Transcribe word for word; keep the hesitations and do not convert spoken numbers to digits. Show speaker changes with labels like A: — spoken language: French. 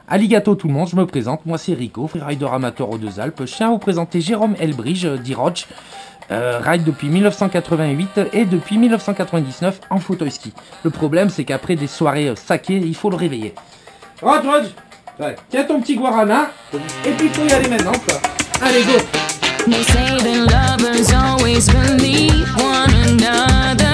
A: Alligato tout le monde, je me présente, moi c'est Rico, freerider amateur aux Deux Alpes. Je tiens à vous présenter Jérôme Elbridge, euh, dit Roach, euh, ride depuis mille neuf cent quatre-vingt-huit et depuis mille neuf cent quatre-vingt-dix-neuf en fauteuil ski. Le problème c'est qu'après des soirées euh, saquées, il faut le réveiller. Roach, Roach, ouais, tiens ton petit guarana, et puis il faut y aller maintenant quoi. Allez go.
B: They say that lovers always believe one another.